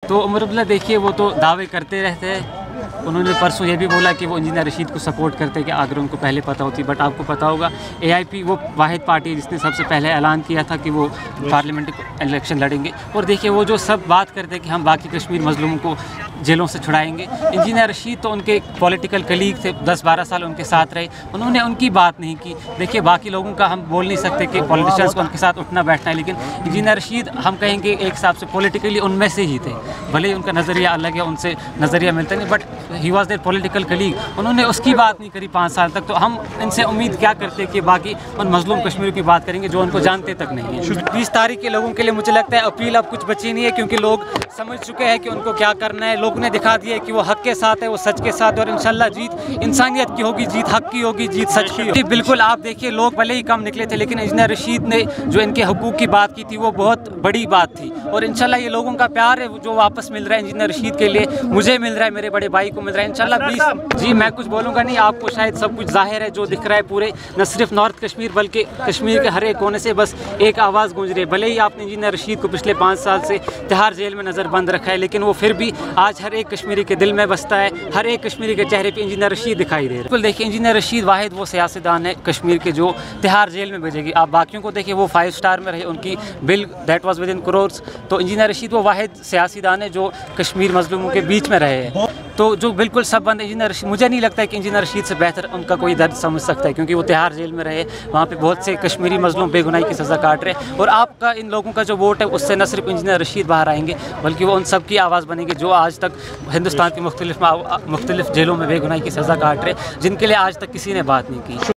तो उमर अब्दुल्ला देखिए वो तो दावे करते रहते हैं। उन्होंने परसों ये भी बोला कि वो इंजीनियर रशीद को सपोर्ट करते हैं कि अगर उनको पहले पता होती, बट आपको पता होगा AIP वो वाहिद पार्टी है जिसने सबसे पहले ऐलान किया था कि वो पार्लियामेंट्री इलेक्शन लड़ेंगे। और देखिए वो जो सब बात करते हैं कि हम बाकी कश्मीर मजलूमों को जेलों से छुड़ाएंगे, इंजीनियर रशीद तो उनके पॉलिटिकल कलीग थे, 10-12 साल उनके साथ रहे, उन्होंने उनकी बात नहीं की। देखिए बाकी लोगों का हम बोल नहीं सकते कि पॉलिटिशियंस को उनके साथ उठना बैठना है, लेकिन इंजीनियर रशीद हम कहेंगे एक हिसाब से पॉलिटिकली उनमें से ही थे, भले ही उनका नज़रिया अलग है, उनसे नज़रिया मिलता नहीं, but he was their political colleague. उन्होंने उसकी बात नहीं करी 5 साल तक, तो हम इनसे उम्मीद क्या करते हैं कि बाकी उन मजलूम कश्मीर की बात करेंगे जो उनको जानते तक नहीं है। 20 तारीख के लोगों के लिए मुझे लगता है अपील अब कुछ बची नहीं है, क्योंकि लोग समझ चुके हैं कि उनको क्या करना है। लोगों ने दिखा दिया है कि वो हक के साथ है, वो सच के साथ है, और इंशाल्लाह जीत इंसानियत की होगी, जीत हक की होगी, जीत सच की होगी। बिल्कुल आप देखिए लोग भले ही कम निकले थे, लेकिन इंजीनियर रशीद ने जो इनके हकूक़ की बात की थी वो बहुत बड़ी बात थी, और इंशाल्लाह ये लोगों का प्यार है जो वापस मिल रहा है इंजीनियर रशीद के लिए, मुझे मिल रहा है, मेरे बड़े भाई को मिल रहा है इंशाल्लाह। 20 जी मैं कुछ बोलूँगा नहीं, आपको शायद सब कुछ जाहिर है, जो दिख रहा है पूरे न सिर्फ नॉर्थ कश्मीर बल्कि कश्मीर के हर एक कोने से बस एक आवाज़ गूंज रही है। भले ही आपने इंजीनियर रशीद को पिछले 5 साल से तिहाड़ जेल में नज़र बंद रखा है, लेकिन वो फिर भी आज हर एक कश्मीरी के दिल में बसता है, हर एक कश्मीरी के चेहरे पे इंजीनियर रशीद दिखाई दे रहा है। बिल्कुल देखिए इंजीनियर रशीद वाहिद वो सियासतदान है कश्मीर के जो तिहाड़ जेल में भेजेगी। आप बाकियों को देखिए वो 5 स्टार में रहे, उनकी bill that was within crores, तो इंजीनियर रशीद वो वाहिद सियासीदान है जो कश्मीर मजलूमों के बीच में रहे हैं। तो जो बिल्कुल सब बंद इंजीनियर रशीद, मुझे नहीं लगता है कि इंजीनियर रशीद से बेहतर उनका कोई दर्द समझ सकता है, क्योंकि वो तिहाड़ जेल में रहे, वहाँ पे बहुत से कश्मीरी मजलूम बेगुनाही की सज़ा काट रहे हैं। और आपका इन लोगों का जो वोट है उससे न सिर्फ इंजीनियर रशीद बाहर आएंगे, बल्कि वो उन सब की आवाज़ बनेंगे जो आज तक हिंदुस्तान की मुख्तलिफ जेलों में बेगुनाही की सज़ा काट रहे हैं, जिनके लिए आज तक किसी ने बात नहीं की।